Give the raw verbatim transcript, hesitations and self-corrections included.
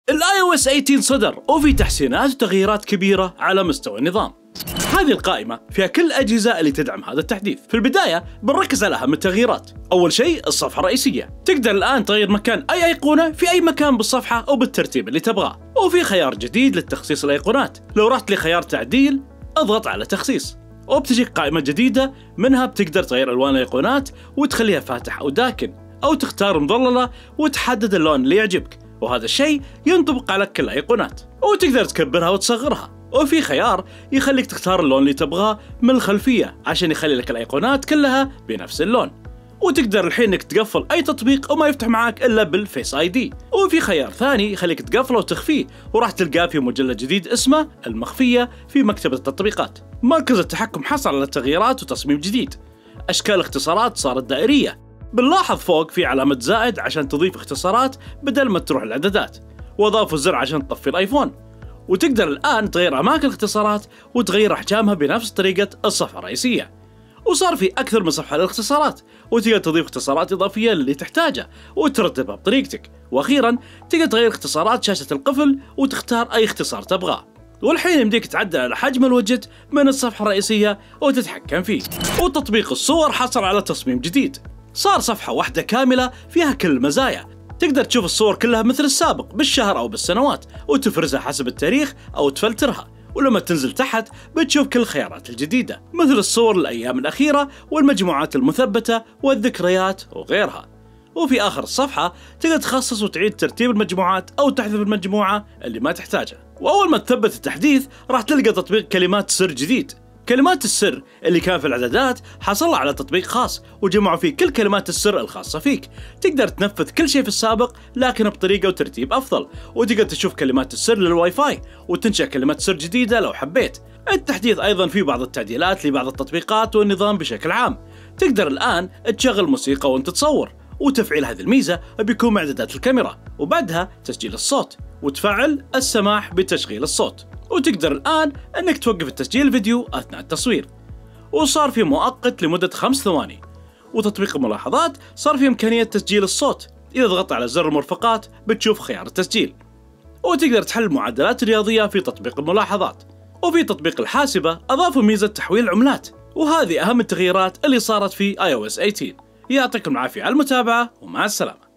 الاي او اس ثمانية عشر صدر وفي تحسينات وتغييرات كبيرة على مستوى النظام. هذه القائمة فيها كل الأجهزة اللي تدعم هذا التحديث. في البداية بنركز على أهم التغييرات. أول شيء الصفحة الرئيسية، تقدر الآن تغير مكان أي أيقونة في أي مكان بالصفحة أو بالترتيب اللي تبغاه. وفي خيار جديد للتخصيص الأيقونات، لو رحت لخيار تعديل اضغط على تخصيص وبتجيك قائمة جديدة، منها بتقدر تغير ألوان الأيقونات وتخليها فاتح أو داكن، أو تختار مظللة وتحدد اللون اللي يعجبك، وهذا الشيء ينطبق على كل الأيقونات. وتقدر تكبرها وتصغرها. وفي خيار يخليك تختار اللون اللي تبغاه من الخلفية عشان يخلي لك الأيقونات كلها بنفس اللون. وتقدر الحين انك تقفل اي تطبيق وما يفتح معك الا بالفيس اي دي. وفي خيار ثاني يخليك تقفله وتخفيه، وراح تلقاه في مجلد جديد اسمه المخفية في مكتبة التطبيقات. مركز التحكم حصل على تغييرات وتصميم جديد. اشكال الاختصارات صارت دائرية. بنلاحظ فوق في علامة زائد عشان تضيف اختصارات بدل ما تروح الاعدادات، واضافوا زر عشان تطفي الايفون. وتقدر الان تغير اماكن الاختصارات وتغير احجامها بنفس طريقة الصفحة الرئيسية. وصار في أكثر من صفحة للاختصارات، وتقدر تضيف اختصارات إضافية اللي تحتاجها وترتبها بطريقتك. وأخيراً تقدر تغير اختصارات شاشة القفل وتختار أي اختصار تبغاه. والحين يمديك تعدل على حجم الوجت من الصفحة الرئيسية وتتحكم فيه. وتطبيق الصور حصل على تصميم جديد، صار صفحة واحدة كاملة فيها كل المزايا. تقدر تشوف الصور كلها مثل السابق بالشهر أو بالسنوات، وتفرزها حسب التاريخ أو تفلترها. ولما تنزل تحت بتشوف كل الخيارات الجديدة، مثل الصور الأيام الأخيرة والمجموعات المثبتة والذكريات وغيرها. وفي آخر الصفحة تقدر تخصص وتعيد ترتيب المجموعات أو تحذف المجموعة اللي ما تحتاجها. وأول ما تثبت التحديث راح تلقى تطبيق كلمات سر جديد. كلمات السر اللي كان في الإعدادات حصل على تطبيق خاص وجمعوا فيه كل كلمات السر الخاصة فيك. تقدر تنفذ كل شيء في السابق لكن بطريقة وترتيب أفضل، وتقدر تشوف كلمات السر للواي فاي وتنشأ كلمات سر جديدة لو حبيت. التحديث أيضا فيه بعض التعديلات لبعض التطبيقات والنظام بشكل عام. تقدر الآن تشغل موسيقى وانت تصور، وتفعيل هذه الميزة بيكون مع إعدادات الكاميرا، وبعدها تسجيل الصوت، وتفعل السماح بتشغيل الصوت. وتقدر الآن أنك توقف التسجيل الفيديو أثناء التصوير. وصار في مؤقت لمدة خمس ثواني. وتطبيق الملاحظات صار في إمكانية تسجيل الصوت، إذا ضغطت على زر المرفقات بتشوف خيار التسجيل. وتقدر تحل معادلات رياضية في تطبيق الملاحظات. وفي تطبيق الحاسبة أضافوا ميزة تحويل العملات، وهذه أهم التغييرات اللي صارت في آي أو إس ثمانية عشر. يعطيكم العافية على المتابعة ومع السلامة.